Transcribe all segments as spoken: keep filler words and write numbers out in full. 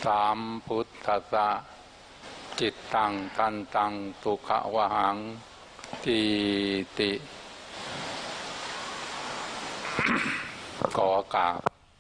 สามพุทธัสสะจิตตังทันตังสุขวหังทีติ ขอกราบ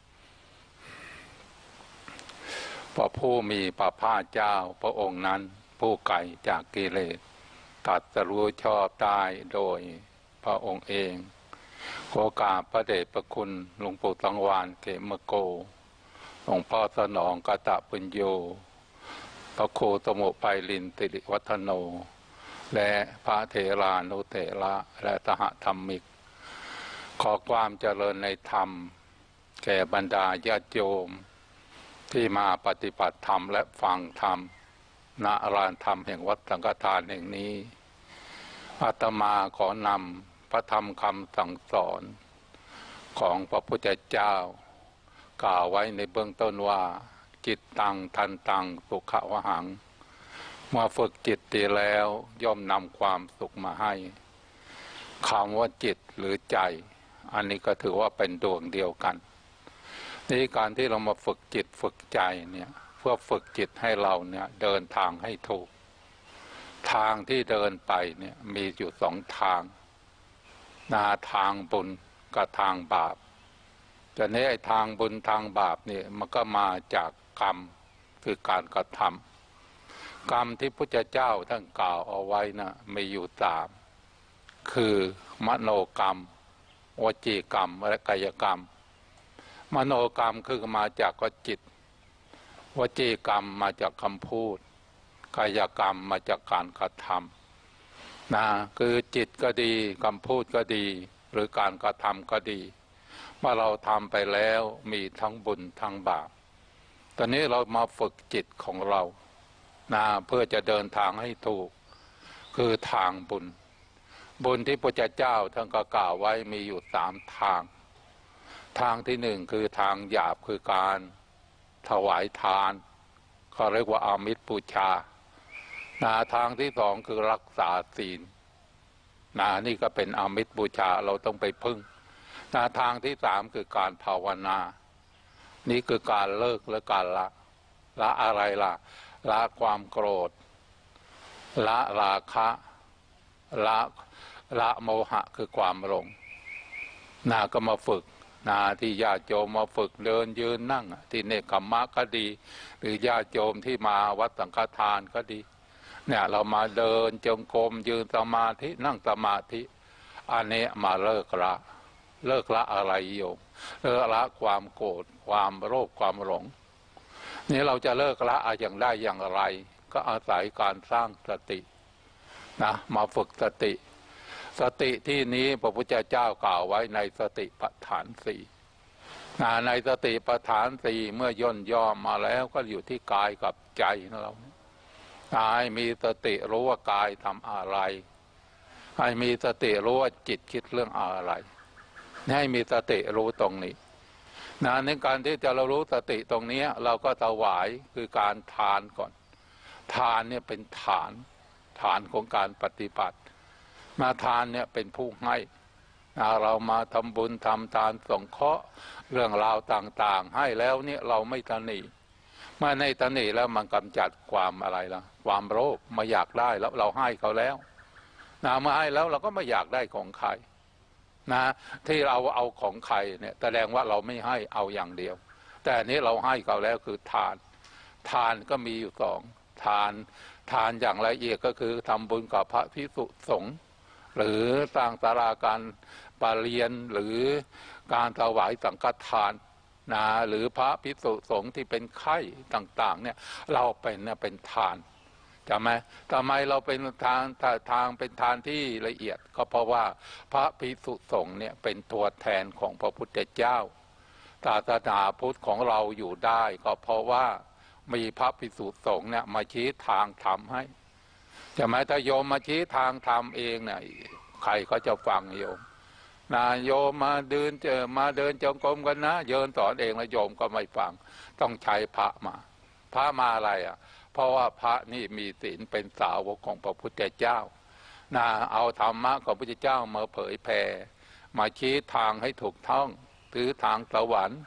พระผู้มีพระภาคเจ้าพระองค์นั้นผู้ไกลจากกิเลสตรัสรู้ชอบได้โดยพระองค์เองขอกราบพระเดชพระคุณหลวงปู่สังวาลเขมโกหลวงพ่อสนองกตปุญโญพระครูสมุภัยลินติริวัฒโนและพระเถรานุเถระและสหธรรมิกขอความเจริญในธรรมแก่บรรดาญาติโยมที่มาปฏิบัติธรรมและฟังธรรมณลานธรรมแห่งวัดสังฆทานแห่งนี้อาตมาขอนำพระธรรมคำสั่งสอนของพระพุทธเจ้ากล่าวไว้ในเบื้องต้นว่าจิตตังทันตังสุขวหังเมื่อฝึกจิตดีแล้วย่อมนำความสุขมาให้คำว่าจิตหรือใจอันนี้ก็ถือว่าเป็นดวงเดียวกันนี่การที่เรามาฝึกจิตฝึกใจเนี่ยเพื่อฝึกจิตให้เราเนี่ยเดินทางให้ถูกทางที่เดินไปเนี่ยมีอยู่สองทางนาทางบุญกับทางบาปแต่ในไอ้ทางบุญทางบาปเนี่ยมันก็มาจากกรรมคือการกระทำกรรมที่พุทธเจ้าท่านกล่าวเอาไว้นะมีอยู่สามคือมโนกรรมวจีกรรมและกายกรรมมโนกรรมคือมาจากก็จิตวจีกรรมมาจากคำพูดกายกรรมมาจากการกระทำนะคือจิตก็ดีคำพูดก็ดีหรือการกระทำก็ดีเมื่อเราทำไปแล้วมีทั้งบุญทั้งบาปตอนนี้เรามาฝึกจิตของเรานะเพื่อจะเดินทางให้ถูกคือทางบุญบุญที่พระเจ้าท่านก็กล่าวไว้มีอยู่สามทางทางที่หนึ่งคือทางหยาบคือการถวายทานเขาเรียกว่าอามิสบูชานะทางที่สองคือรักษาศีลนะนี่ก็เป็นอามิสบูชาเราต้องไปพึ่งนะทางที่สามคือการภาวนานี่คือการเลิกและการละละอะไรล่ะละความโกรธละราคะละละโมหะคือความหลงนาก็มาฝึกนาที่ญาติโยมมาฝึกเดินยืนนั่งที่เนกขัมมะก็ดีหรือญาติโยมที่มาวัดสังฆทานก็ดีเนี่ยเรามาเดินจงกรมยืนสมาธินั่งสมาธิอันนี้มาเลิกละเลิกละอะไรโยมเลิกละความโกรธความโลภความหลงนี่เราจะเลิกละอย่างได้อย่างไรก็อาศัยการสร้างสตินะมาฝึกสติสติที่นี้พระพุทธเจ้ากล่าวไว้ในสติปัฏฐานสี่ในสติปัฏฐานสี่เมื่อย่นย่อมาแล้วก็อยู่ที่กายกับใจของเรากายมีสติรู้ว่ากายทำอะไรให้มีสติรู้ว่าจิตคิดเรื่องอะไรให้มีสติรู้ตรงนี้นะในการที่จะเรารู้สติตรงนี้เราก็ถวายคือการทานก่อนทานเนี่ยเป็นฐานฐานของการปฏิบัติมาทานเนี่ยเป็นผู้ให้เรามาทำบุญทำทานสงเคราะห์เรื่องราวต่างๆให้แล้วเนี่ยเราไม่ตนีเมื่อในตนีแล้วมันกำจัดความอะไรล่ะความโลภมาอยากได้แล้วเราให้เขาแล้วนะเมื่อให้แล้วเราก็ไม่อยากได้ของใครนะที่เราเอาของใครเนี่ยแสดงว่าเราไม่ให้เอาอย่างเดียวแต่อันนี้เราให้เขาแล้วคือทานทานก็มีอยู่สองทานทานอย่างละเอียดก็คือทำบุญกับพระภิกษุสงฆ์หรือสร้างศาลาการประเรียนหรือการถวายสังฆทานนะหรือพระภิกษุสงฆ์ที่เป็นไข้ต่างๆเนี่ยเราเป็นเนี่ยเป็นทานจำไหมทำไมเราเป็นทางทางเป็นทานที่ละเอียดก็เพราะว่าพระภิกษุสงฆ์เนี่ยเป็นตัวแทนของพระพุทธเจ้าศาสนาพุทธของเราอยู่ได้ก็เพราะว่ามีพระภิกษุสงฆ์เนี่ยมาชี้ทางทำให้จะไหมถ้าโยมมาชี้ทางทำเองเนี่ยใครเขาจะฟังโยมนะโยมมาเดินเจอมาเดินจงกรมกันนะโยมสอนเองแล้วโยมก็ไม่ฟังต้องใช้พระมาพระมาอะไรอ่ะเพราะว่าพระนี่มีศีลเป็นสาวกของพระพุทธเจ้านะเอาธรรมะของพระพุทธเจ้ามาเผยแผ่มาชี้ทางให้ถูกต้องถือทางสวรรค์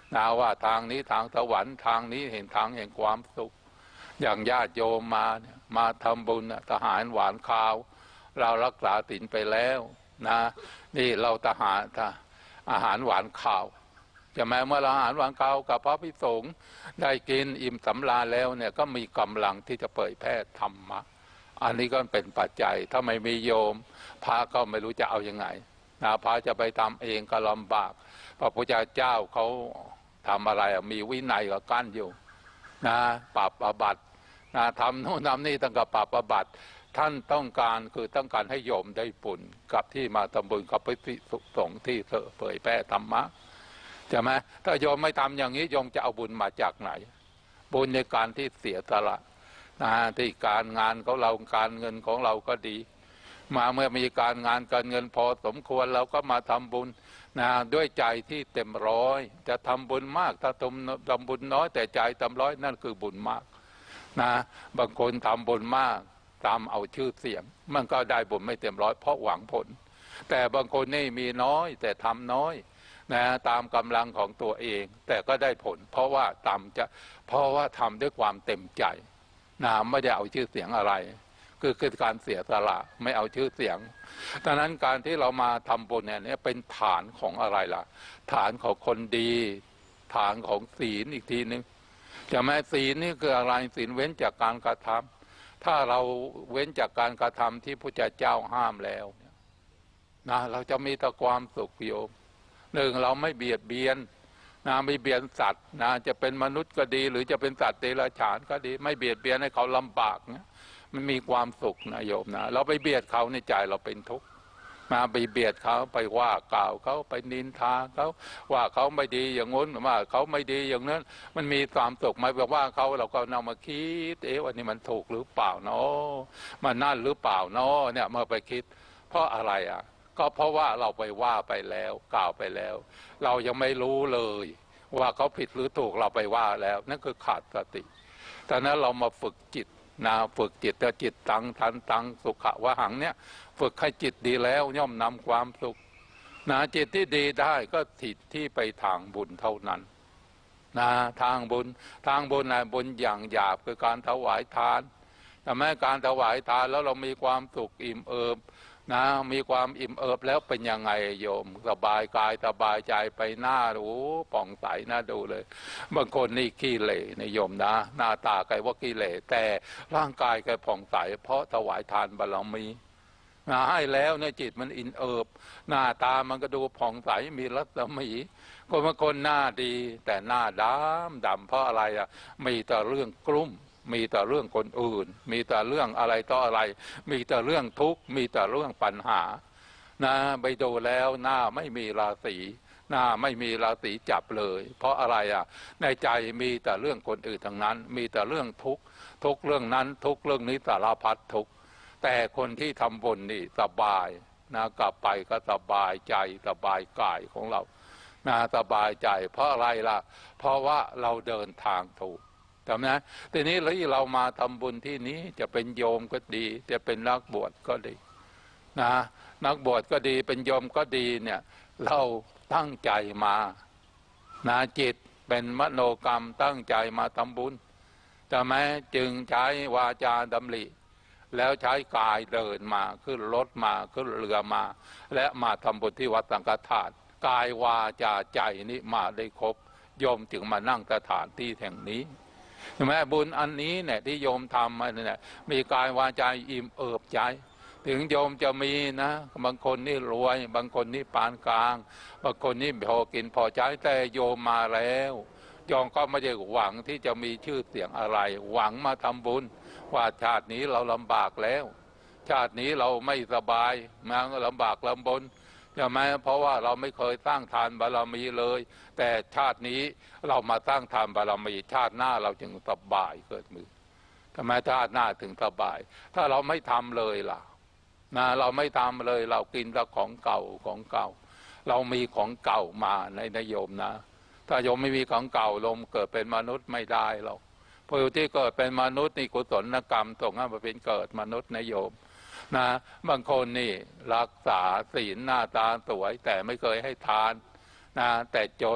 นะว่าทางนี้ทางสวรรค์ทางนี้เห็นทางแห่งความสุขอย่างญาติโยมมาเนี่ยมาทำบุญทหารหวานข้าวเรารักษาศีลไปแล้วนะนี่เราทหารอาหารหวานข้าวจะแม้เมื่อเราอาหารหวานข้าวกับพระภิกษุสงฆ์ได้กินอิ่มสำราญแล้วเนี่ยก็มีกำลังที่จะเผยแพร่ธรรมะอันนี้ก็เป็นปัจจัยถ้าไม่มีโยมพระก็ไม่รู้จะเอายังไงนะพระจะไปทำเองก็ลำบากพระพุทธเจ้าเขาทำอะไรมีวินัยก็กั้นอยู่นะปรับอาบัตินะทำโน่นทำนี่ตั้งแต่ปรับอาบัติท่านต้องการคือต้องการให้โยมได้บุญกับที่มาทำบุญกับพระภิกษุสงฆ์ที่เผยแพร่ธรรมะใช่ไหมถ้าโยมไม่ทำอย่างนี้โยมจะเอาบุญมาจากไหนบุญในการที่เสียสละนะที่การงานของเราการเงินของเราก็ดีมาเมื่อมีการงานการเงินพอสมควรเราก็มาทำบุญนะด้วยใจที่เต็มร้อยจะทำบุญมากถ้าทำทำบุญน้อยแต่ใจเต็มร้อยนั่นคือบุญมากนะบางคนทำบุญมากตามเอาชื่อเสียงมันก็ได้บุญไม่เต็มร้อยเพราะหวังผลแต่บางคนนี่มีน้อยแต่ทำน้อยนะตามกำลังของตัวเองแต่ก็ได้ผลเพราะว่าทำจะเพราะว่าทำด้วยความเต็มใจนะไม่ได้เอาชื่อเสียงอะไรคือคือการเสียสละไม่เอาชื่อเสียงดังนั้นการที่เรามาทำบุญเนี่ยเป็นฐานของอะไรล่ะฐานของคนดีฐานของศีลอีกทีนึงจะแม้ศีลนี่คืออะไรศีลเว้นจากการกระทำถ้าเราเว้นจากการกระทำที่พระเจ้าห้ามแล้วนะเราจะมีแต่ความสุขโยมหนึ่งเราไม่เบียดเบียนนะไม่เบียดสัตว์นะจะเป็นมนุษย์ก็ดีหรือจะเป็นสัตว์เดรัจฉานก็ดีไม่เบียดเบียนให้เขาลำบากเนี่ยมันมีความสุขนะโยมนะเราไปเบียดเขาในใจเราเป็นทุกข์มาไปเบียดเขาไปว่ากล่าวเขาไปนินทาเขาว่าเขาไม่ดีอย่างงู้นว่าเขาไม่ดีอย่างนั้นมันมีความสุขไหมแบบว่าเขาเราก็นำมาคิดเอ๊ะวันนี้มันถูกหรือเปล่าเนาะมันนั่นหรือเปล่าเนาะเนี่ยมาไปคิดเพราะอะไรอ่ะก็เพราะว่าเราไปว่าไปแล้วกล่าวไปแล้วเรายังไม่รู้เลยว่าเขาผิดหรือถูกเราไปว่าแล้วนั่นคือขาดสติแต่นั้นเรามาฝึกจิตนะฝึกจิตแต่จิตตังทันตังสุขะวะหังเนี่ยฝึกให้จิตดีแล้วย่อมนำความสุขนะจิตที่ดีได้ก็จิตที่ไปทางบุญเท่านั้นนะทางบุญทางบุญนะบุญอย่างหยาบคือการถวายทานแต่แม้การถวายทานแล้วเรามีความสุขอิ่มเอิบนะมีความอิ่มเอิบแล้วเป็นยังไงโยมสบายกายสบายใจไปหน้าดูป่องใสน่าดูเลยบางคนนี่ขี้เหร่ในโยมนะหน้าตาใครว่าขี้เหร่แต่ร่างกายแกผ่องใสเพราะถวายทานบารมีนะให้แล้วเนี่ยจิตมันอิ่มเอิบหน้าตามันก็ดูผ่องใสมีรัศมีคนบางคนหน้าดีแต่หน้าดำดำเพราะอะไรอ่ะมีแต่เรื่องกลุ้มมีแต่เรื่องคนอื่นมีแต่เรื่องอะไรต่ออะไรมีแต่เรื่องทุกข์มีแต่เรื่องปัญหานะไปดูแล้วหน้าไม่มีราศีหน้าไม่มีราศีจับเลยเพราะอะไรอ่ะในใจมีแต่เรื่องคนอื่นทั้งนั้นมีแต่เรื่องทุกข์ทุกเรื่องนั้นทุกเรื่องนี้สารพัดทุกข์แต่คนที่ทำบุญนี่สบายนะกลับไปก็สบายใจสบายกายของเรานะสบายใจเพราะอะไรล่ะเพราะว่าเราเดินทางถูกจำนะทีนี้เรามาทำบุญที่นี้จะเป็นโยมก็ดีจะเป็นนักบวชก็ดีนะนักบวชก็ดีเป็นโยมก็ดีเนี่ยเราตั้งใจมานะจิตเป็นมโนกรรมตั้งใจมาทำบุญแต่แม้จึงใช้วาจาดำริแล้วใช้กายเดินมาขึ้นรถมาขึ้นเรือมาและมาทำบุญที่วัดสังฆทานกายวาจาใจนี้มาได้ครบโยมจึงมานั่งสถานที่แห่งนี้แม้บุญอันนี้เนี่ยที่โยมทำมาเนี่ยมีกายวาจาอิ่มเอิบใจถึงโยมจะมีนะบางคนนี่รวยบางคนนี่ปานกลางบางคนนี่พอกินพอใช้แต่โยมมาแล้วโยมก็ไม่ได้หวังที่จะมีชื่อเสียงอะไรหวังมาทำบุญว่าชาตินี้เราลำบากแล้วชาตินี้เราไม่สบายมาลำบากลำบนใช่ไหมเพราะว่าเราไม่เคยสร้างทานบารมีเลยแต่ชาตินี้เรามาสร้างทานบารมีชาติหน้าเราจึงสบายเกิดมือทำไมชาติหน้าถึงสบายถ้าเราไม่ทำเลยล่ะนะเราไม่ทำเลยเรากินแต่ของเก่าของเก่าเรามีของเก่ามาในนโยมนะถ้าโยมไม่มีของเก่าลมเกิดเป็นมนุษย์ไม่ได้หรอกพอที่เกิดเป็นมนุษย์นี่กุศลกรรมส่งให้มาเป็นเกิดมนุษย์นโยมนะบางคนนี่รักษาศีลหน้าตาสวยแต่ไม่เคยให้ทานนะแต่จน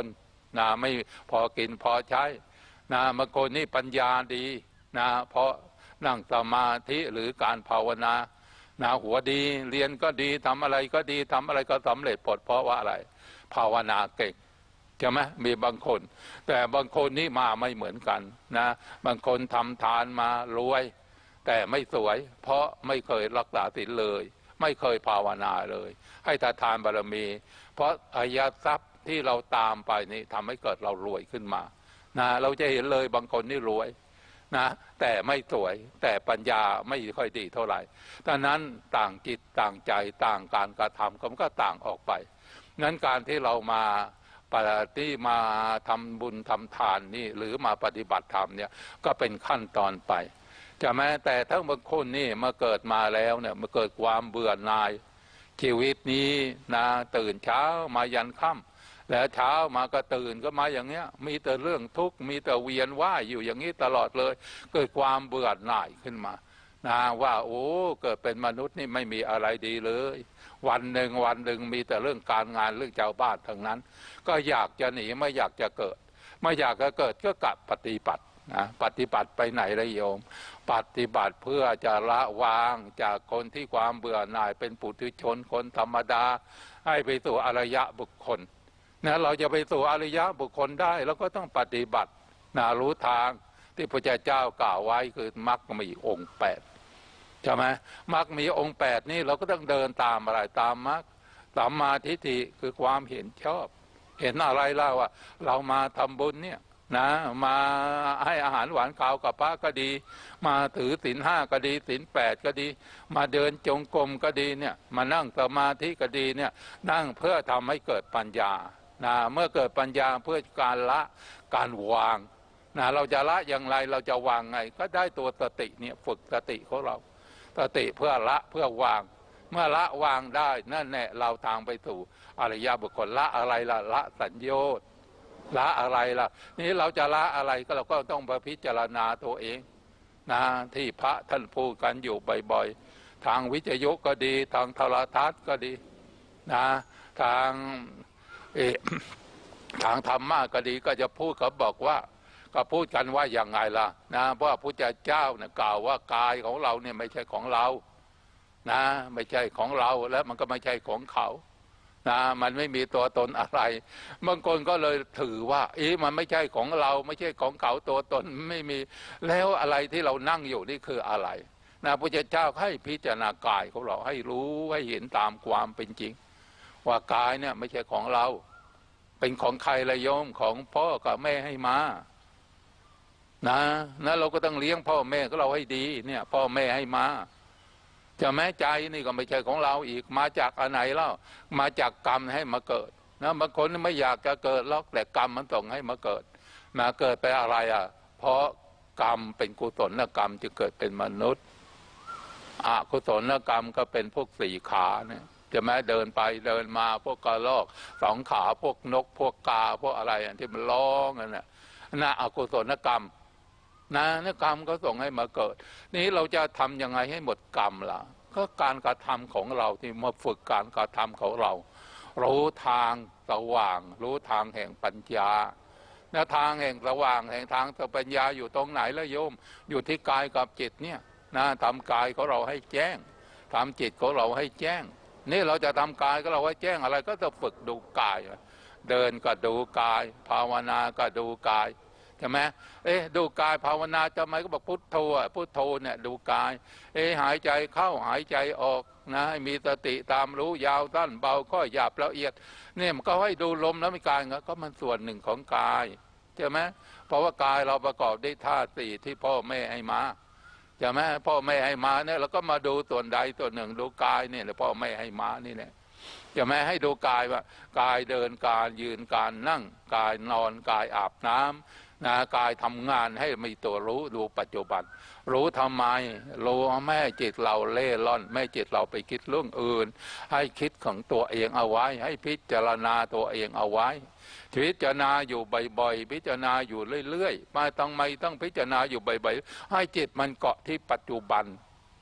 นะไม่พอกินพอใช้นะบางคนนี่ปัญญาดีนะเพราะนั่งสมาธิหรือการภาวนานะหัวดีเรียนก็ดีทำอะไรก็ดีทำอะไรก็สำเร็จผลเพราะว่าอะไรภาวนาเก่งใช่ไหมมีบางคนแต่บางคนนี่มาไม่เหมือนกันนะบางคนทำทานมารวยแต่ไม่สวยเพราะไม่เคยรักษาศีลเลยไม่เคยภาวนาเลยให้ทานบารมีเพราะอริยทรัพย์ที่เราตามไปนี่ทำให้เกิดเรารวยขึ้นมานะเราจะเห็นเลยบางคนนี่รวยนะแต่ไม่สวยแต่ปัญญาไม่ค่อยดีเท่าไหร่ดังนั้นต่างจิตต่างใจต่างการกระทำก็ต่างออกไปนั้นการที่เรามาปฏิมาทำบุญทำทานนี่หรือมาปฏิบัติธรรมเนี่ยก็เป็นขั้นตอนไปจะแม้แต่ทั้งบางคนนี่มาเกิดมาแล้วเนี่ยมาเกิดความเบื่อหน่ายชีวิตนี้นะตื่นเช้ามายันค่ำแล้วเช้ามาก็ตื่นก็มาอย่างเงี้ยมีแต่เรื่องทุกข์มีแต่เวียนว่ายอยู่อย่างนี้ตลอดเลยเกิดความเบื่อหน่ายขึ้นมานะว่าโอ้เกิดเป็นมนุษย์นี่ไม่มีอะไรดีเลยวันหนึ่งวันหนึ่งมีแต่เรื่องการงานเรื่องชาวบ้านทั้งนั้นก็อยากจะหนีไม่อยากจะเกิดไม่อยากจะเกิดก็กลับปฏิบัตินะปฏิบัติไปไหนละโยมปฏิบัติเพื่อจะละวางจากคนที่ความเบื่อหน่ายเป็นปุถุชนคนธรรมดาให้ไปสู่อริยบุคคลนะเราจะไปสู่อริยบุคคลได้เราก็ต้องปฏิบัตินะรู้ทางที่พระเจ้ากล่าวไว้คือมรรคมีองค์แปดใช่ไหมมรรคมีองค์แปดนี่เราก็ต้องเดินตามอะไรตามมรรคสัมมาทิฏฐิคือความเห็นชอบเห็นอะไรเล่าว่าเรามาทำบุญเนี่ยนะมาให้อาหารหวานข้าวกับพระก็ดีมาถือศีลห้าก็ดีศีลแปดก็ดีมาเดินจงกรมก็ดีเนี่ยมานั่งสมาธิก็ดีเนี่ยนั่งเพื่อทำให้เกิดปัญญานะเมื่อเกิดปัญญาเพื่อการละการวางนะเราจะละอย่างไรเราจะวางไงก็ได้ตัวสติเนี่ยฝึกสติของเราสติเพื่อละเพื่อวางเมื่อละวางได้นั่นแหละเราทางไปสู่อริยบุคคลละอะไรล่ะละสัญโยชน์ละอะไรล่ะนี่เราจะละอะไรก็เราก็ต้องไปพิจารณาตัวเองนะที่พระท่านพูดกันอยู่บ่อยๆทางวิทยุก็ดีทางโทรทัศน์ก็ดีนะทางเอทางธรรมะก็ดีก็จะพูดเขาบอกว่าก็พูดกันว่าอย่างไงล่ะนะเพราะพระพุทธเจ้าเนี่ยกล่าวว่ากายของเราเนี่ยไม่ใช่ของเรานะไม่ใช่ของเราและมันก็ไม่ใช่ของเขานะมันไม่มีตัวตนอะไรบางคนก็เลยถือว่าอีมันไม่ใช่ของเราไม่ใช่ของเขาตัวตนไม่มีแล้วอะไรที่เรานั่งอยู่นี่คืออะไรนะพระพุทธเจ้าให้พิจารณากายของเราให้รู้ให้เห็นตามความเป็นจริงว่ากายเนี่ยไม่ใช่ของเราเป็นของใครละโยมของพ่อกับแม่ให้มานะนะเราก็ต้องเลี้ยงพ่อแม่ของเราให้ดีเนี่ยพ่อแม่ให้มาจะแม้ใจนี่ก็ไม่ใช่ของเราอีกมาจากอันไหนเล่ามาจากกรรมให้มาเกิดนะบางคนไม่อยากจะเกิดหรอกแต่กรรมมันส่งให้มาเกิดมาเกิดไปอะไรอ่ะเพราะกรรมเป็นกุศลกรรมจึงเกิดเป็นมนุษย์อกุศลกรรมก็เป็นพวกสี่ขาเนี่ยจะแม้เดินไปเดินมาพวกกระรอกสองขาพวกนกพวกกาพวกอะไรที่มันร้องนั่นน่ะน่ะอกุศลกรรมนะนี่กรรมก็ส่งให้มาเกิดนี้เราจะทำยังไงให้หมดกรรมล่ะก็การกระทำของเราที่มาฝึกการกระทำของเรารู้ทางสว่างรู้ทางแห่งปัญญาแนวทางแห่งสว่างแห่งทางปัญญาอยู่ตรงไหนละโยมอยู่ที่กายกับจิตเนี่ยนะทำกายของเราให้แจ้งทำจิตของเราให้แจ้งนี่เราจะทำกายของเราให้แจ้งอะไรก็จะฝึกดูกายเดินก็ดูกายภาวนาก็ดูกายใช่ไหมเอ๊ะดูกายภาวนาทำไมก็บอกพุทโธพุทโธเนี่ยดูกายเอ๊ะหายใจเข้าหายใจออกนะให้มีสติตามรู้ยาวสั้นเบาก็หยาบละเอียดเนี่ยมันก็ให้ดูลมแล้วมีกายก็มันส่วนหนึ่งของกายใช่ไหมเพราะว่ากายเราประกอบด้วยธาตุสี่ที่พ่อแม่ให้มาใช่ไหมพ่อแม่ให้มาเนี่ยเราก็มาดูส่วนใดส่วนหนึ่งดูกายเนี่ยพ่อแม่ให้มานี่แหละจะไม่ให้ดูกายว่ากายเดินการยืนการนั่งกายนอนกายอาบน้ำนะกายทำงานให้มีตัวรู้ดูปัจจุบันรู้ทำไมรู้ไม่ให้จิตเราเล่ร่อนไม่ให้จิตเราไปคิดเรื่องอื่นให้คิดของตัวเองเอาไว้ให้พิจารณาตัวเองเอาไว้พิจารณาอยู่บ่อยๆพิจารณาอยู่เรื่อยๆมาต้องไม่ต้องพิจารณาอยู่บ่อยๆให้จิตมันเกาะที่ปัจจุบัน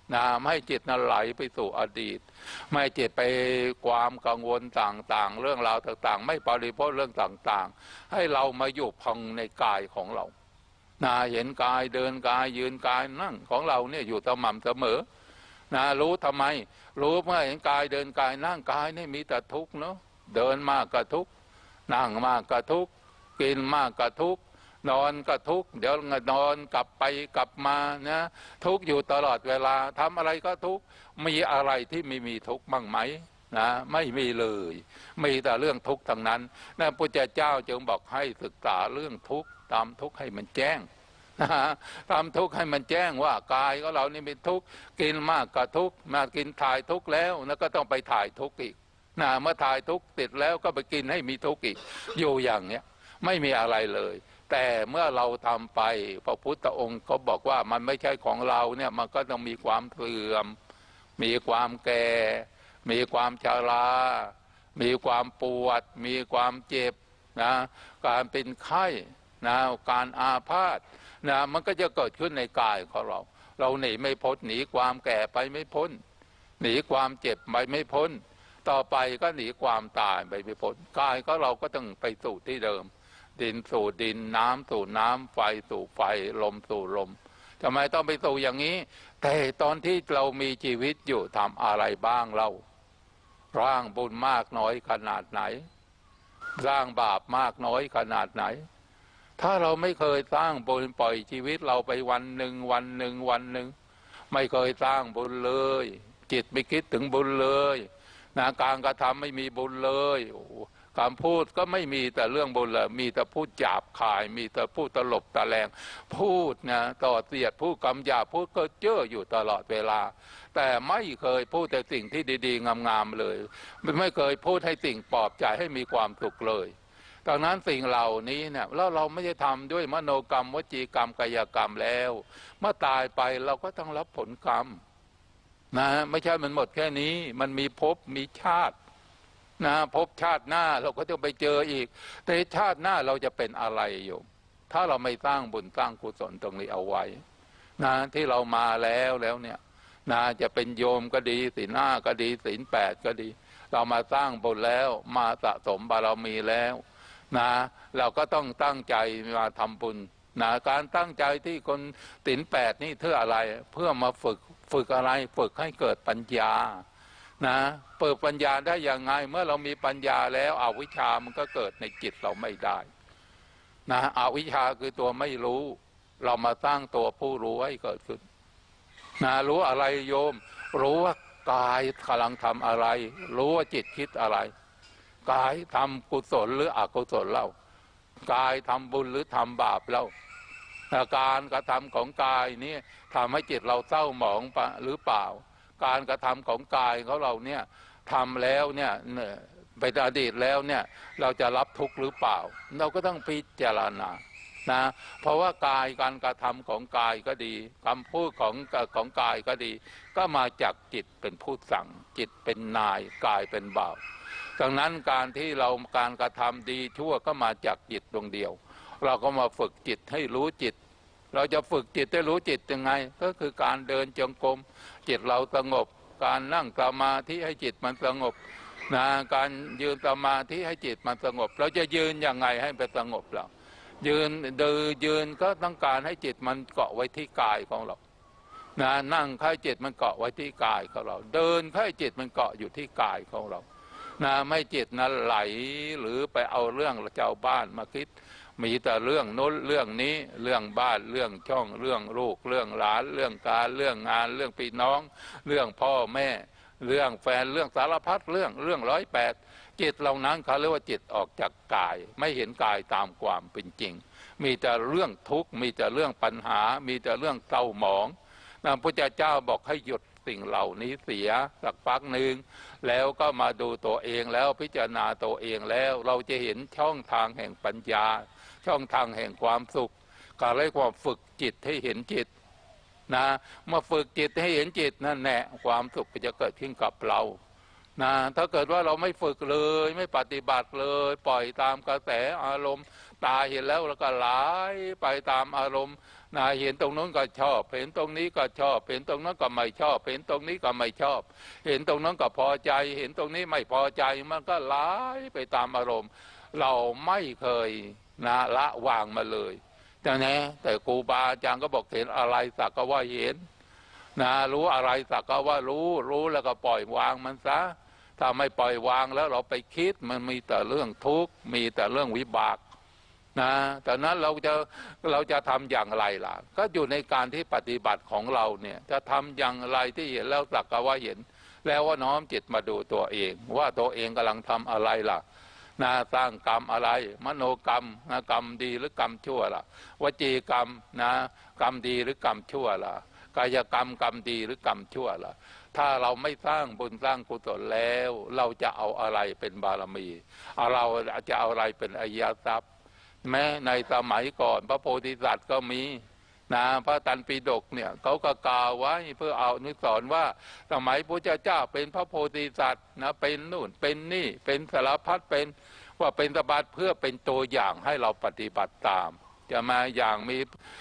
นะไม่ให้จิตนั้นไหลไปสู่อดีตไม่ให้จิตไปความกังวลต่างๆเรื่องราวต่างๆไม่ปริโภคเรื่องต่างๆให้เรามาอยู่พังในกายของเรานะเห็นกายเดินกายยืนกายนั่งของเราเนี่ยอยู่สม่ำเสมอนะรู้ทำไมรู้เมื่อเห็นกายเดินกายนั่งกายนี่มีแต่ทุกข์เนาะเดินมากก็ทุกข์นั่งมากก็ทุกข์กินมากก็ทุกข์นอนก็ทุกข์เดี๋ยวนอนกลับไปกลับมานะทุกข์อยู่ตลอดเวลาทำอะไรก็ทุกข์มีอะไรที่ไม่มีทุกข์บ้างไหมนะไม่มีเลยมีแต่เรื่องทุกข์ทั้งนั้นนะพระพุทธเจ้าจึงบอกให้ศึกษาเรื่องทุกข์ตามทุกข์ให้มันแจ้งนะตามทุกข์ให้มันแจ้งว่ากายของเรานี่เป็นทุกข์กินมากก็ทุกข์มากินถ่ายทุกข์แล้วแล้วก็ต้องไปถ่ายทุกข์อีกนะเมื่อถ่ายทุกข์ติดแล้วก็ไปกินให้มีทุกข์อีกอยู่อย่างเนี้ยไม่มีอะไรเลยแต่เมื่อเราทำไปพระพุทธองค์ก็บอกว่ามันไม่ใช่ของเราเนี่ยมันก็ต้องมีความเสื่อมมีความแก่มีความชรามีความปวดมีความเจ็บนะการเป็นไข้นะการอาพาธนะมันก็จะเกิดขึ้นในกายของเราเราหนีไม่พ้นหนีความแก่ไปไม่พ้นหนีความเจ็บไปไม่พ้นต่อไปก็หนีความตายไปไม่พ้นกายก็เราก็ต้องไปสู่ที่เดิมดินสู่ดินน้ำสู่น้ำไฟสู่ไฟลมสู่ลมทำไมต้องไปสู่อย่างนี้แต่ตอนที่เรามีชีวิตอยู่ทำอะไรบ้างเราร่างบุญมากน้อยขนาดไหนสร้างบาปมากน้อยขนาดไหนถ้าเราไม่เคยสร้างบุญปล่อยชีวิตเราไปวันหนึ่งวันหนึ่งวันหนึ่งไม่เคยสร้างบุญเลยจิตไม่คิดถึงบุญเลยนะการกระทำไม่มีบุญเลยการพูดก็ไม่มีแต่เรื่องบุญเลยมีแต่พูดหยาบคายมีแต่พูดตลบตะแลงพูดนะต่อเสียดพูดคำหยาบพูดก็เจ้ออยู่ตลอดเวลาแต่ไม่เคยพูดแต่สิ่งที่ดีๆงามๆเลยไม่เคยพูดให้สิ่งปลอบใจให้มีความสุขเลยดังนั้นสิ่งเหล่านี้เนี่ยแล้วเราไม่ได้ทำด้วยมโนกรรมวจีกรรมกายกรรมแล้วเมื่อตายไปเราก็ต้องรับผลกรรมนะไม่ใช่มันหมดแค่นี้มันมีภพมีชาตินะภพชาติหน้าเราก็จะไปเจออีกแต่ชาติหน้าเราจะเป็นอะไรอยู่ถ้าเราไม่สร้างบุญสร้างกุศลตรงนี้เอาไว้นะที่เรามาแล้วแล้วเนี่ยนะจะเป็นโยมก็ดีศีลห้าก็ดีศีลแปดก็ดีเรามาสร้างบุญแล้วมาสะสมบารมีแล้วนะเราก็ต้องตั้งใจมาทำบุญนะการตั้งใจที่คนศีลแปดนี่เพื่ออะไรเพื่อมาฝึกฝึกอะไรฝึกให้เกิดปัญญานะเปิดปัญญาได้ยังไงเมื่อเรามีปัญญาแล้วอวิชชามันก็เกิดในจิตเราไม่ได้นะอวิชชาคือตัวไม่รู้เรามาสร้างตัวผู้รู้ให้เกิดขึ้นนะรู้อะไรโยมรู้ว่ากายกำลังทำอะไรรู้ว่าจิตคิดอะไรกายทำกุศลหรืออกุศลเล่ากายทำบุญหรือทำบาปเล่าการกระทำของกายนี้ทำให้จิตเราเศร้าหมองหรือเปล่าการกระทำของกายของเราเนี่ยทำแล้วเนี่ยไปอดีตแล้วเนี่ยเราจะรับทุกข์หรือเปล่าเราก็ต้องพิจารณานะเพราะว่ากายการกระทำของกายก็ดีคำพูดของของกายก็ดีก็มาจากจิตเป็นผู้สั่งจิตเป็นนายกายเป็นบ่าวดังนั้นการที่เราการกระทำดีชั่วก็มาจากจิตดวงเดียวเราก็มาฝึกจิตให้รู้จิตเราจะฝึกจิตให้รู้จิตยังไงก็คือการเดินจงกรมจิตเราสงบการนั่งสมาธิให้จิตมันสงบนะการยืนสมาธิให้จิตมันสงบเราจะยืนยังไงให้เป็นสงบเรายืนเดินยืนก็ต้องการให้จิตมันเกาะไว้ที่กายของเรานะนั่งให้จิตมันเกาะไว้ที่กายของเราเดินให้จิตมันเกาะอยู่ที่กายของเรานะไม่จิตนั้นไหลหรือไปเอาเรื่องเจ้าบ้านมาคิดมีแต่เรื่องโน้นเรื่องนี้เรื่องบ้านเรื่องช่องเรื่องลูกเรื่องหลานเรื่องการเรื่องงานเรื่องพี่น้องเรื่องพ่อแม่เรื่องแฟนเรื่องสารพัดเรื่องเรื่องร้อยแปดจิตเหล่านั้นเขาเรียกว่าจิตออกจากกายไม่เห็นกายตามความเป็นจริงมีแต่เรื่องทุกข์มีแต่เรื่องปัญหามีแต่เรื่องเศร้าหมองพระพุทธเจ้าบอกให้หยุดสิ่งเหล่านี้เสียสักพักหนึ่งแล้วก็มาดูตัวเองแล้วพิจารณาตัวเองแล้วเราจะเห็นช่องทางแห่งปัญญาช่องทางแห่งความสุขก็เรียกว่าฝึกจิตให้เห็นจิตนะเมื่อฝึกจิตให้เห็นจิตนั่นแหละความสุขก็จะเกิดขึ้นกับเรานะถ้าเกิดว่าเราไม่ฝึกเลยไม่ปฏิบัติเลยปล่อยตามกระแสอารมณ์ตาเห็นแล้วแล้วก็ไหลไปตามอารมณ์นะเห็นตรงนู้นก็ชอบเห็นตรงนี้ก็ชอบเห็นตรงนั้นก็ไม่ชอบเห็นตรงนี้ก็ไม่ชอบเห็นตรงนั้นก็พอใจเห็นตรงนี้ไม่พอใจมันก็ไหลไปตามอารมณ์เราไม่เคยนะละวางมาเลยแต่นะแต่ครูบาอาจารย์ก็บอกเห็นอะไรสักก็ว่าเห็นนะรู้อะไรสักก็ว่ารู้รู้แล้วก็ปล่อยวางมันซะถ้าไม่ปล่อยวางแล้วเราไปคิดมันมีแต่เรื่องทุกข์มีแต่เรื่องวิบากนะแต่นั้นเราจะเราจะทำอย่างไรล่ะก็อยู่ในการที่ปฏิบัติของเราเนี่ยจะทำอย่างไรที่เห็นแล้วสักก็ว่าเห็นแล้วว่าน้อมจิตมาดูตัวเองว่าตัวเองกำลังทำอะไรล่ะนะสร้างกรรมอะไรมโนกรรมนะกรรมดีหรือกรรมชั่วล่ะวจีกรรมนะกรรมดีหรือกรรมชั่วล่ะกายกรรมกรรมดีหรือกรรมชั่วล่ะถ้าเราไม่สร้างบุญสร้างกุศลแล้วเราจะเอาอะไรเป็นบารมีเอาเราจะเอาอะไรเป็นอริยทรัพย์แม้ในสมัยก่อนพระโพธิสัตว์ก็มีนะพระตันปิฎกเนี่ยเขาก็กล่าวไว้เพื่อเอาอนุสรณ์ว่าสมัยพระเจ้าเป็นพระโพธิสัตว์นะเป็นนู่นเป็นนี่เป็นสารพัดเป็นว่าเป็นสบัติเพื่อเป็นตัวอย่างให้เราปฏิบัติตามจะมาอย่างมี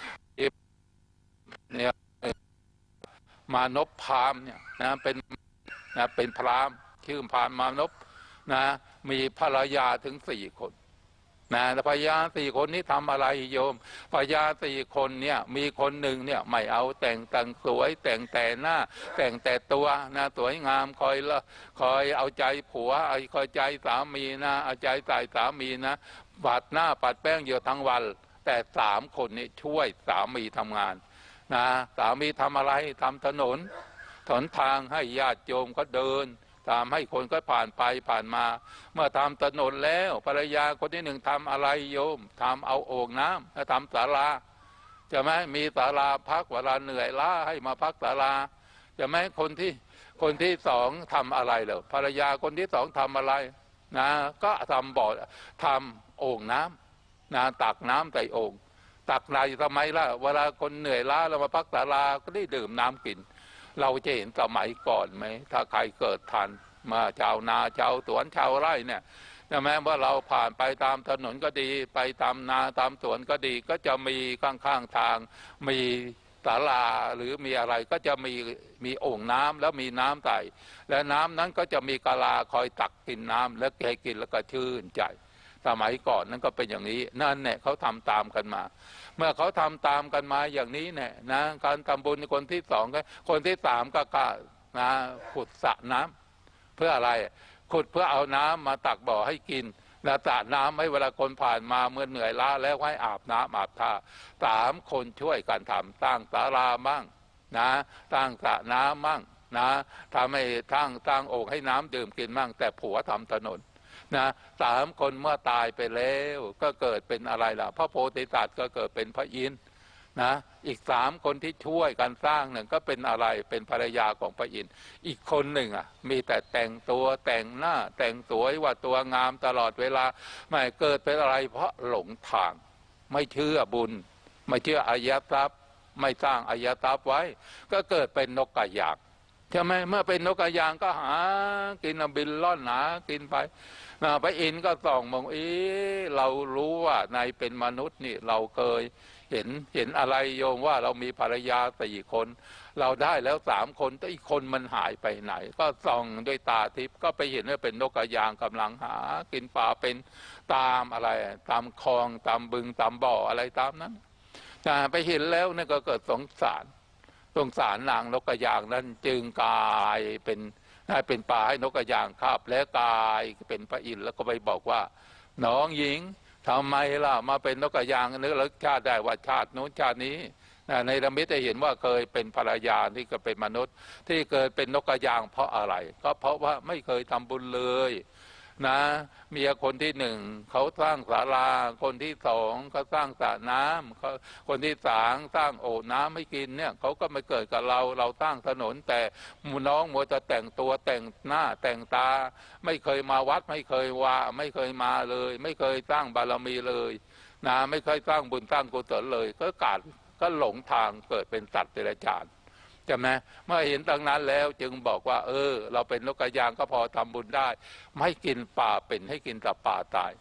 เนี่ยมานพพราหมณ์เนี่ยนะเป็นนะเป็นพราหมณ์ชื่อพราหมณ์มานพนะมีภรรยาถึงสี่คนนะภรรยาสี่คนนี้ทำอะไรโยมภรรยาสี่คนเนี่ยมีคนหนึ่งเนี่ยไม่เอาแต่งแต่งสวยแต่งแต่หน้าแต่งแต่ตัวนะสวยงามคอยละคอยเอาใจผัวคอยใจสามีนะเอาใจใส่สามีนะปัดหน้าปัดแป้งเยอะทั้งวันแต่สามคนนี้ช่วยสามีทำงานนะสามีทำอะไรทำถนนถนนทางให้ญาติโยมก็เดินตามให้คนก็ผ่านไปผ่านมาเมื่อทำถนนแล้วภรรยาคนที่หนึ่งทำอะไรโยมทำเอาโอ่งน้ำแล้วทำศาลาจะไหมมีศาลาพักเวลาเหนื่อยล้าให้มาพักศาลาจะไหมคนที่คนที่สองทำอะไรเหรอภรรยาคนที่สองทำอะไรนะก็ทำบ่อทำโอ่งน้ำนะตักน้ำใส่โอ่งตักในทำไมล่ะเวลาคนเหนื่อยล้าเรามาพักศาลาก็ได้ดื่มน้ำกินเราจะเห็นสมัยก่อนไหมถ้าใครเกิดทันมาชาวนาชาวสวนชาวไร่เนี่ยใช่ไหมว่าเราผ่านไปตามถนนก็ดีไปตามนาตามสวนก็ดีก็จะมีข้างๆทางมีศาลาหรือมีอะไรก็จะมีมีโอ่งน้ำแล้วมีน้ำใส่และน้ำนั้นก็จะมีกะลาคอยตักกินน้ำแล้วแกกินแล้วก็ชื่นใจสมัยก่อนนั้นก็เป็นอย่างนี้นั่นเนี่ยเขาทำตามกันมาเมื่อเขาทำตามกันมาอย่างนี้เนี่ยนะการทำบุญคนที่สองก็คนที่สามก็กะนะขุดสระน้ำเพื่ออะไรขุดเพื่อเอาน้ำมาตักบ่อให้กินแล้วสระน้ำให้เวลาคนผ่านมาเมื่อเหนื่อยล้าแล้วให้อาบน้ำอาบท่าสามคนช่วยกันทำตั้งศาลามั่งนะตั้งสระน้ำมั่งนะทำให้ตั้งตั้งโอ่งให้น้ำดื่มกินมั่งแต่ผัวทำถนนนะสามคนเมื่อตายไปแล้วก็เกิดเป็นอะไรล่ะพระโพธิสัตว์ก็เกิดเป็นพระอินทร์นะอีกสามคนที่ช่วยกันสร้างหนึ่งก็เป็นอะไรเป็นภรรยาของพระอินทร์อีกคนหนึ่งอ่ะมีแต่แต่งตัวแต่งหน้าแต่งสวยว่าตัวงามตลอดเวลาไม่เกิดเป็นอะไรเพราะหลงทางไม่เชื่อบุญไม่เชื่ออริยทรัพย์ไม่สร้างอริยทรัพย์ไว้ก็เกิดเป็นนกกระยางใช่ไหมเมื่อเป็นนกกระยางก็หากินบินล่อนหากินไปนะพระอินทร์ก็ส่องมองเอ๊ะเรารู้ว่าในเป็นมนุษย์นี่เราเคยเห็นเห็นอะไรโยมว่าเรามีภรรยาสี่คนเราได้แล้วสามคนแต่อีกคนมันหายไปไหนก็ส่องด้วยตาทิพย์ก็ไปเห็นว่าเป็นนกกระยางกำลังหากินปลาเป็นตามอะไรตามคลองตามบึงตามบ่ออะไรตามนั้นนะไปเห็นแล้วนี่ก็เกิดสงสารสงสารนางนกกระยางนั้นจึงกลายเป็นให้เป็นป่าให้นกกระยางคาบและกายเป็นพระอินทร์แล้วก็ไปบอกว่าน้องหญิงทำไมล่ะมาเป็นนกกระยางนึกแล้วชาติได้ว่าชาติโน้นชาตินี้ในธรรมิตจะเห็นว่าเคยเป็นภรรยาที่ก็เป็นมนุษย์ที่เกิดเป็นนกกระยางเพราะอะไรก็เพราะว่าไม่เคยทำบุญเลยนะเมียคนที่หนึ่งเขาสร้างศาลาคนที่สองเขาสร้างสระน้ำเขาคนที่สามสร้างโอ่งน้ำไม่กินเนี่ยเขาก็ไม่เกิดกับเราเราสร้างถนนแต่น้องมัวจะแต่งตัวแต่งหน้าแต่งตาไม่เคยมาวัดไม่เคยว่าไม่เคยมาเลยไม่เคยสร้างบารมีเลยนะไม่เคยสร้างบุญสร้างกุศลเลยก็กาดก็หลงทางเกิดเป็นสัตว์เดรัจฉานใช่ไหมเมื่อเห็นดังนั้นแล้วจึงบอกว่าเออเราเป็นนกกระยางก็พอทำบุญได้ไม่กินป่าเป็นให้กินแต่ป่าตาย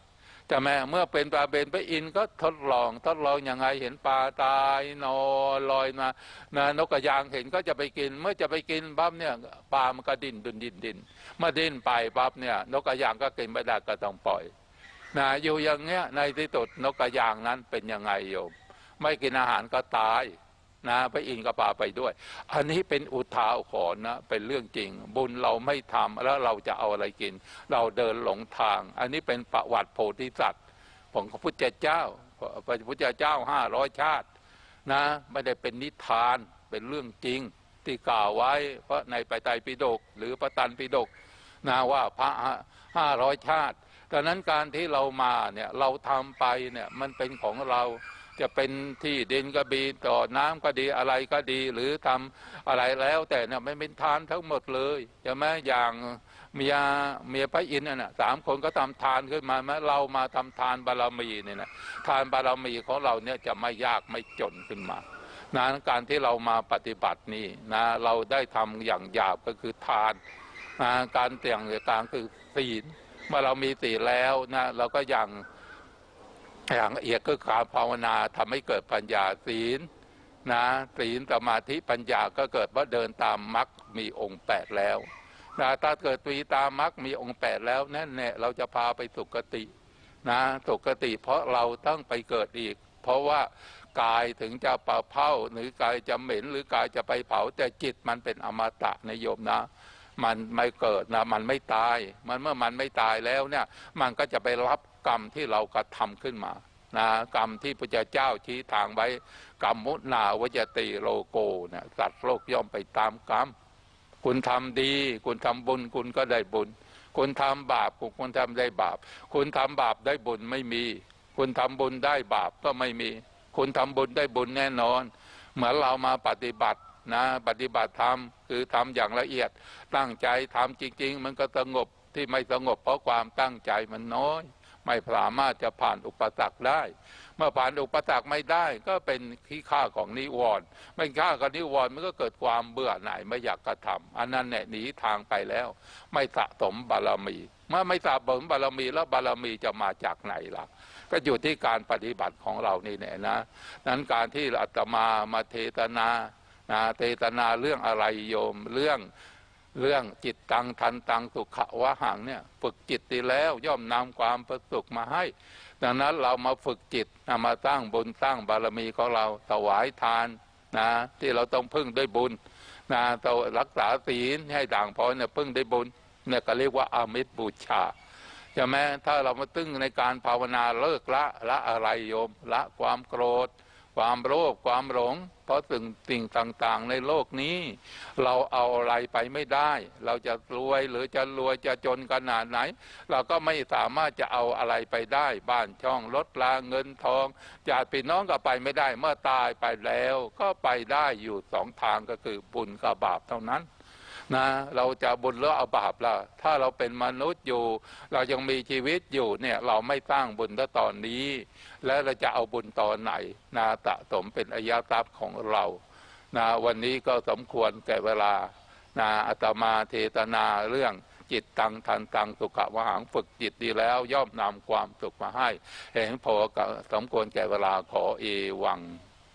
แต่แม้เมื่อเป็นปลาเบนพระอินทร์ก็ทดลองทดลองยังไงเห็นปลาตายนอนลอยมานะนกกระยางเห็นก็จะไปกินเมื่อจะไปกินปั๊บเนี่ยปลามันก็ดิ้นดิ้นดิ้นดิ้นเมื่อดิ้นไปปั๊บเนี่ยนกกระยางก็กินไม่ได้ก็ต้องปล่อยนะอยู่อย่างเงี้ยในที่สุดนกกระยางนั้นเป็นยังไงโยมไม่กินอาหารก็ตายนะพระอินทร์ก็พาไปด้วยอันนี้เป็นอุทาหรณ์นะเป็นเรื่องจริงบุญเราไม่ทำแล้วเราจะเอาอะไรกินเราเดินหลงทางอันนี้เป็นประวัติโพธิสัตว์ของพระพุทธเจ้าพระพุทธเจ้าห้าร้อยชาตินะไม่ได้เป็นนิทานเป็นเรื่องจริงที่กล่าวไว้เพราะในปไตรปิฎกหรือพระตันปิฎกนะว่าพระห้าร้อยชาติดังนั้นการที่เรามาเนี่ยเราทำไปเนี่ยมันเป็นของเราจะเป็นที่ดินก็ดีต่อน้ำก็ดีอะไรก็ดีหรือทำอะไรแล้วแต่เนี่ยไม่เป็นทานทั้งหมดเลยใช่ไหมอย่างเมียเมียพระอินทร์น่ะสามคนก็ทำทานขึ้นมาแม้เรามาทำทานบารมีเนี่ยนะทานบารมีของเราเนี่ยจะไม่ยากไม่จนขึ้นมานะการที่เรามาปฏิบัตินี่นะเราได้ทำอย่างหยาบก็คือทานนะการเตียงต่างคือศีลเมื่อเรามีศีลแล้วนะเราก็อย่างอย่างละเอียดก็การภาวนาทำให้เกิดปัญญาศีลนะศีลสมาธิปัญญาก็เกิดว่าเดินตามมรรคมีองค์แปดแล้วนะถ้าเกิดตีตามมรรคมีองค์แปดแล้วนั่นแหละเราจะพาไปสุคตินะสุคติเพราะเราต้องไปเกิดอีกเพราะว่ากายถึงจะเป่าเผาหรือกายจะเหม็นหรือกายจะไปเผาแต่จิตมันเป็นอมตะนิยมนะมันไม่เกิดนะมันไม่ตายมันเมื่อมันไม่ตายแล้วเนี่ยมันก็จะไปรับกรรมที่เรากระทำขึ้นมานะกรรมที่พระเจ้าชี้ทางไว้กรรมมุนาวจติโลโกเนี่ยสัตว์โลกย่อมไปตามกรรมคุณทำดีคุณทำบุญคุณก็ได้บุญคุณทำบาปคุณทำได้บาปคุณทำบาปได้บุญไม่มีคุณทำบุญได้บาปก็ไม่มีคุณทำบุญได้บุญแน่นอนเหมือนเรามาปฏิบัตินะปฏิบัติธรรมคือทำอย่างละเอียดตั้งใจทำจริงๆมันก็สงบที่ไม่สงบเพราะความตั้งใจมันน้อยไม่สามารถจะผ่านอุปสรรคได้เมื่อผ่านอุปสรรคไม่ได้ก็เป็นขี้ข้าของนิวรณ์ไม่ข้ากับนิวรณ์มันก็เกิดความเบื่อหน่ายไม่อยากกระทำอันนั้นเนี่ยหนีทางไปแล้วไม่สะสมบารมีเมื่อไม่สะสมบารมีแล้วบารมีจะมาจากไหนล่ะก็อยู่ที่การปฏิบัติของเรานี่แหละนะนั้นการที่อาตมามาเทศนานะเทศนาเรื่องอะไรโยมเรื่องเรื่องจิตตังทันตังสุขวะหังเนี่ยฝึกจิตดีแล้วย่อมนำความประสุขมาให้ดังนั้นเรามาฝึกจิตมาสร้างบุญสร้างบารมีของเราถวายทานนะที่เราต้องพึ่งด้วยบุญนะเรารักษาศีลให้ด่างพร้อยเนี่ยพึ่งด้วยบุญเนี่ยก็เรียกว่าอามิตรบูชาใช่ไหมถ้าเรามาตึ้งในการภาวนาเลิกละละอะไรโยมละความโกรธความโลภความหลงเพราะสิ่งสิ่งต่างๆในโลกนี้เราเอาอะไรไปไม่ได้เราจะรวยหรือจะรวยจะจนขนาดไหนเราก็ไม่สามารถจะเอาอะไรไปได้บ้านช่องรถลาเงินทองญาติพี่น้องก็ไปไม่ได้เมื่อตายไปแล้วก็ไปได้อยู่สองทางก็คือบุญกับบาปเท่านั้นนะเราจะบุญหรือเอาบาปล่ะถ้าเราเป็นมนุษย์อยู่เรายังมีชีวิตอยู่เนี่ยเราไม่สร้างบุญตอนนี้แล้วเราจะเอาบุญตอนไหนนาสะสมเป็นอริยทรัพย์ของเรานะวันนี้ก็สมควรแก่เวลานะอาตมาเทศนาเรื่องจิตตังทันตังสุขวหังฝึกจิตดีแล้วย่อมนำความสุขมาให้เห็นพอสมควรแก่เวลาขอเอวัง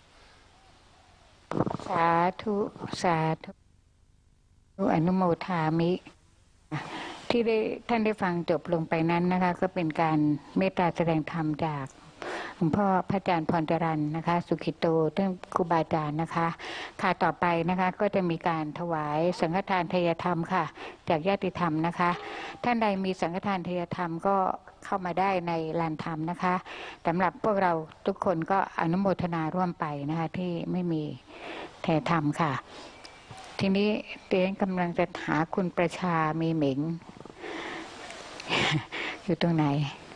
สาธุสาธุอนุโมทามิที่ได้ท่านได้ฟังจบลงไปนั้นนะคะก็เป็นการเมตตาแสดงธรรมจากหลวงพ่อพระอาจารย์พรจรัญนะคะสุขิโตท่านครูบาอาจารย์นะคะค่ะต่อไปนะคะก็จะมีการถวายสังฆทานทายธรรมค่ะจากญาติธรรมนะคะท่านใดมีสังฆทานทายธรรมก็เข้ามาได้ในลานธรรมนะคะสำหรับพวกเราทุกคนก็อนุโมทนาร่วมไปนะคะที่ไม่มีทายธรรมค่ะทีนี้เตียนกำลังจะหาคุณประชามีเหม็งอยู่ตรงไหน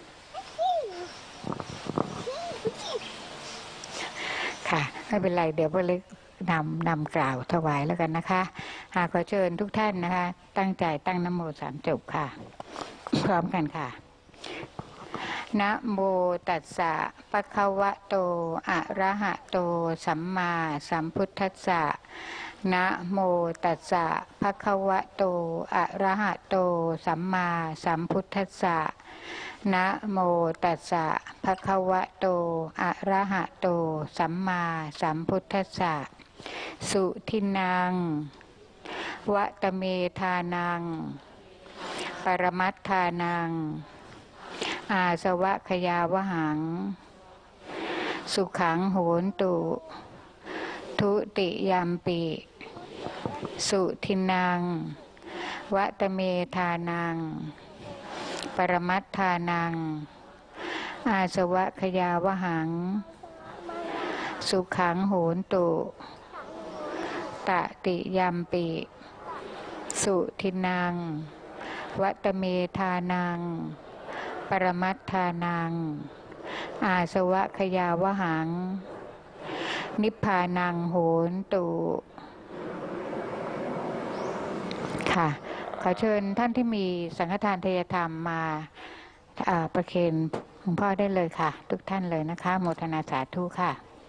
ค่ะไม่เป็นไรเดี๋ยวพระลึกนำนำกล่าวถวายแล้วกันนะคะหากขอเชิญทุกท่านนะคะตั้งใจตั้งนะโมสามจบค่ะพร้อมกันค่ะนะโมตัสสะภะคะวะโตอะระหะโตสัมมาสัมพุทธัสสะนะโมตัสสะภะคะวะโตอะระหะโตสัมมาสัมพุทธัสสะนะโมตัสสะภะคะวะโตอะระหะโตสัมมาสัมพุทธัสสะสุทินังวะตะเมธานังปรมัตถานังอาสวะขยาวหังสุขังโหนตุทุติยัมปิสุทินังวะตะเมธานังปรมัตถานังอาสวะขยาวหังสุขังโหนตุตติยัมปิสุทินังวัตเมธานังปรมัตถานังอาสวะขยาวหังนิพพานังโหนตุค่ะขอเชิญท่านที่มีสังฆทานทายธรรมมาประเคนหลวงพ่อได้เลยค่ะทุกท่านเลยนะคะโมทนาสาธุค่ะ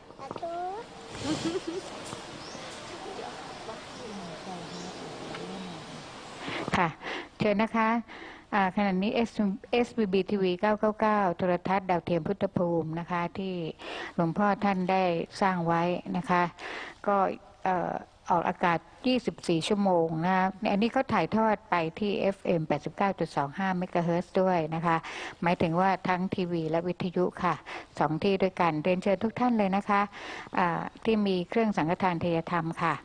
ค่ะเชิญนะคะขณะนี้ เอส บี บี ที วี เก้าเก้าเก้าโทรทัศน์ดาวเทียมพุทธภูมินะคะที่หลวงพ่อท่านได้สร้างไว้นะคะก็ออกอากาศยี่สิบสี่ชั่วโมงนะอันนี้เขาถ่ายทอดไปที่ เอฟ เอ็ม แปดสิบเก้าจุดสองห้า เมกะเฮิรตซ์ด้วยนะคะหมายถึงว่าทั้งทีวีและวิทยุค่ะสองที่ด้วยกันเรียนเชิญทุกท่านเลยนะคะที่มีเครื่องสังฆทานทายธรรมค่ะ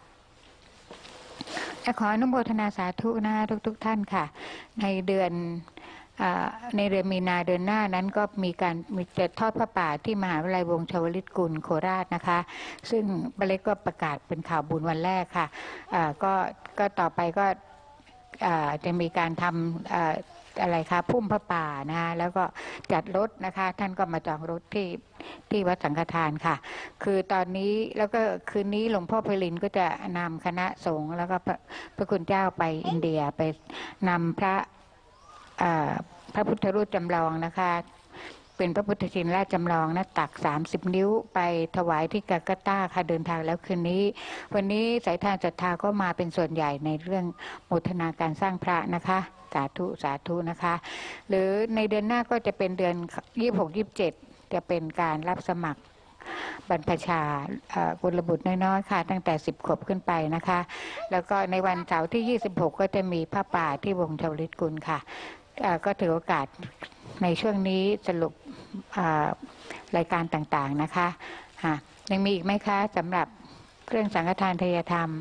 ขออนุโมทนาสาธุนะทุกๆท่านค่ะในเดือนในเดือนมีนาเดือนหน้านั้นก็มีการมีจะทอดพระป่าที่มหาวิทยาลัยวงศ์ชวลิตกุลโคราชนะคะซึ่งป้าเล็กก็ประกาศเป็นข่าวบุญวันแรกค่ะก็ก็ต่อไปก็จะมีการทำอะไรคะพุ่มพระป่านะคะแล้วก็จัดรถนะคะท่านก็มาจองรถที่ที่วัดสังฆทานค่ะคือตอนนี้แล้วก็คืนนี้หลวงพ่อไพลินก็จะนำคณะสงฆ์แล้วก็พระคุณเจ้าไปอินเดียไปนำพระพระพุทธรูปจำลองนะคะเป็นพระพุทธชินราชจำลองหน้าตักสามสิบนิ้วไปถวายที่กัลกัตตาค่ะเดินทางแล้วคืนนี้วันนี้สายทานศรัทธาก็มาเป็นส่วนใหญ่ในเรื่องโมทนาการสร้างพระนะคะสาธุสาธุนะคะหรือในเดือนหน้าก็จะเป็นเดือนยี่สิบหก ยี่สิบเจ็ดจะเป็นการรับสมัครบรรพชากุลบุตรน้อยๆค่ะตั้งแต่สิบขวบขึ้นไปนะคะแล้วก็ในวันเสาร์ที่ยี่สิบหกก็จะมีพระป่าที่วงชวลิตกุลค่ะก็ถือโอกาสในช่วงนี้สรุปรายการต่างๆนะคะยังมีอีกไหมคะสำหรับเครื่องสังฆทานทายธรรม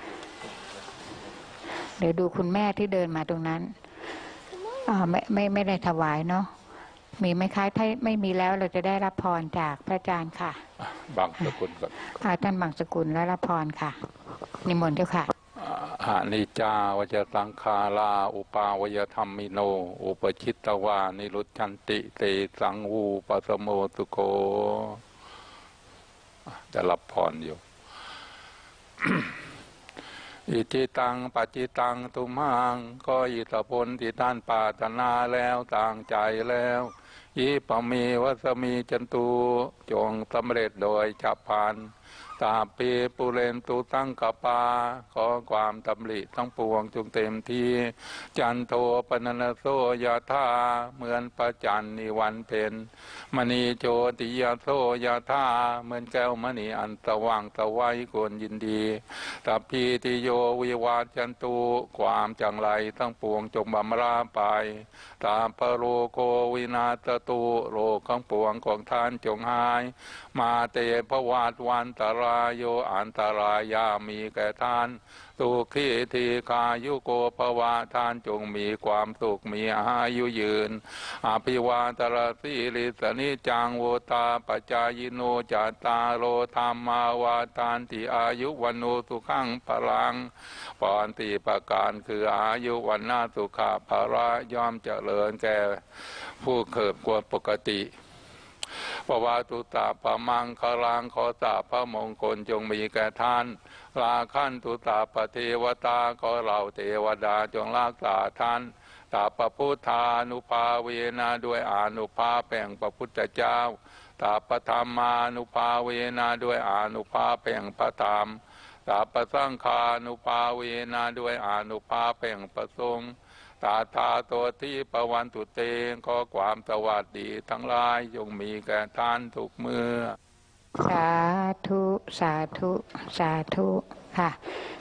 เดี๋ยวดูคุณแม่ที่เดินมาตรงนั้นไม่ไม่ไม่ได้ถวายเนาะมีไหมคะถ้าไม่มีแล้วเราจะได้รับพรจากพระอาจารย์ค่ะบางสกุลก่อนท่านบางสกุลและรับพรค่ะนิมนต์เจ้าค่ะอานิจจาวจสังขาราอุปาวยธรรมิโนอุปชิตตวานิรุชันติเตสังวูปัสโมตุโกจะรับพรอยู่ อิจิตังปัจจิตังตุมังก็อิทธิพลที่ท่านปรารถนาแล้วต่างใจแล้วยิปมีวัสมีจันตุจงสำเร็จโดยฉับพลันตาปีปุเรนตุตั้งกปาขอความตำริทั้งปวงจงเต็มที่จันโทปนันโสยาธาเหมือนพระจันทร์นิวันเพ็ญมณีโจติยาโสยาธาเหมือนแก้วมณีอันสว่างสวัยควรยินดีตัพพีติโยวิวาจันตุความจังไรทั้งปวงจงบำราไปตาปโรโกวินาตตุโรคทั้งปวงของท่านจงหายมาเตภวาตวันตรายโยอันตรายามีแก่ท่านสุขีทีคายุโกภวะท่านจงมีความสุขมีอายุยืนอภิวาตรสีลิสนิจังโวตาปจายโนจัตตาโลธรรมาวาทานติอายุวันโนสุขังพลังปอนติประการคืออายุวันนาสุขาภาระย่อมเจริญแก่ผู้เกิดกว่าปกติปวาตุตาปะมังคลังขอสาพระมงคลจงมีแก่ท่านลาขันตุตาปเทวตาขอเหล่าเทวดาจงรักษาท่านตาปพุทธานุภาเวนะด้วยอานุภาพแห่งพระพุทธเจ้าตาปธรรมานุภาเวนะด้วยอานุภาพแห่งพระธรรมตาปสังฆานุภาเวนะด้วยอานุภาพแห่งพระสงฆ์ตตาตาตัวที่ปวันตุเตงขอความสวัสดีทั้งหลายจงมีแก่ท่านทุกเมื่อสาธุสาธุสาธุค่ะ